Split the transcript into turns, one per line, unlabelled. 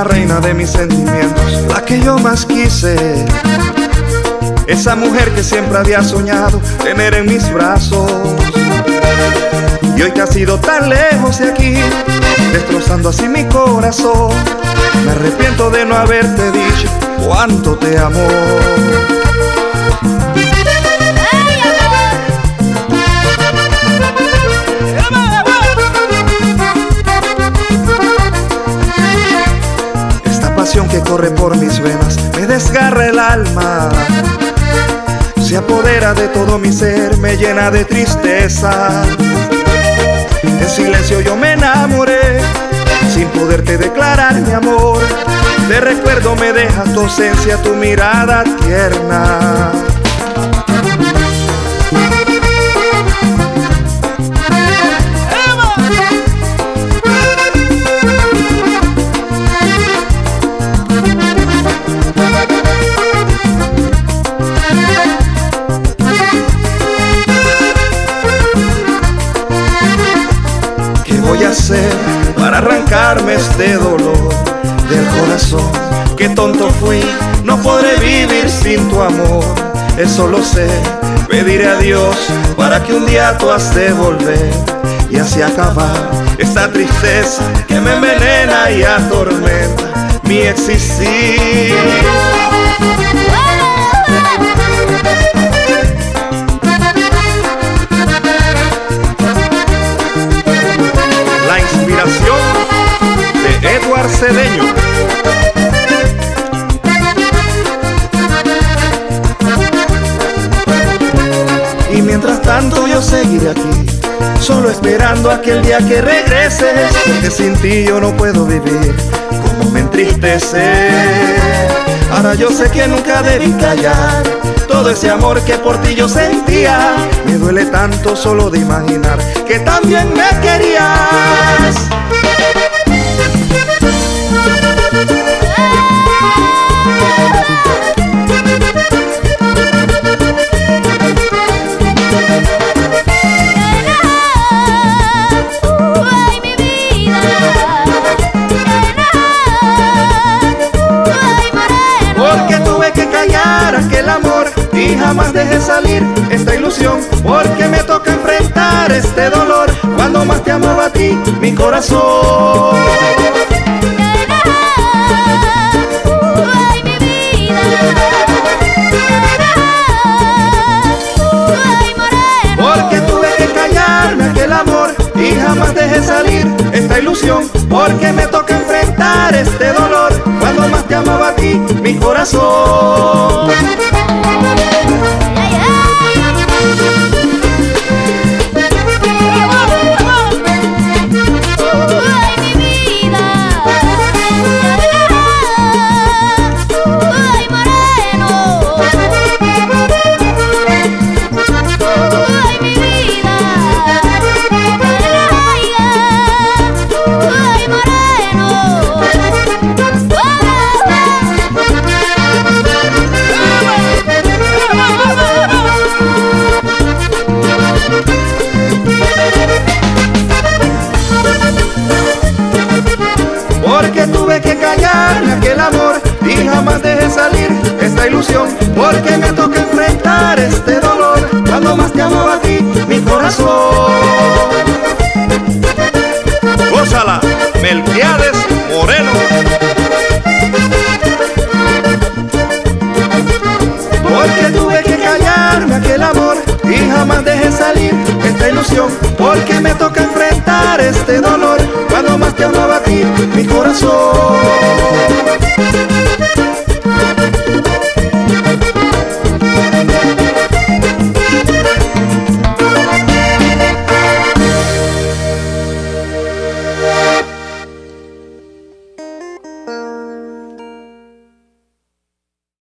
la reina de mis sentimientos, la que yo más quise, esa mujer que siempre había soñado tener en mis brazos. Y hoy que has ido tan lejos de aquí, destrozando así mi corazón, me arrepiento de no haberte dicho cuánto te amo. Esta pasión que corre por mis venas me desgarra el alma, se apodera de todo mi ser, me llena de tristeza. En silencio yo me enamoré, sin poderte declarar mi amor. De recuerdo me deja tu ausencia, tu mirada tierna. ¿Qué voy a hacer para arrancarme este dolor del corazón? Qué tonto fui, no podré vivir sin tu amor. Eso lo sé, pediré a Dios para que un día tú has de volver y así acabar esta tristeza que me envenena y atormenta mi existir. La inspiración de Edward Cedeño. Y mientras tanto yo seguiré aquí, solo esperando aquel día que regreses, porque sin ti yo no puedo vivir, como me entristece. Ahora yo sé que nunca debí callar todo ese amor que por ti yo sentía. Me duele tanto solo de imaginar que también me querías. Aquel amor y jamás dejé salir esta ilusión, porque me toca enfrentar este dolor cuando más te amaba a ti, mi corazón.
Ay, mi vida. Ay, moreno.
Porque tuve que callarme aquel amor y jamás dejé salir esta ilusión, porque me toca enfrentar este dolor cuando más te amaba a ti, mi corazón. Porque tuve que callarme aquel amor y jamás dejé salir esta ilusión, porque me toca enfrentar este dolor cuando más te amaba a ti, mi corazón. Gózala, Melquiades Moreno. Porque tuve que callarme aquel amor y jamás dejé salir esta ilusión, porque me toca enfrentar este dolor cuando más te amaba a ti, mi corazón.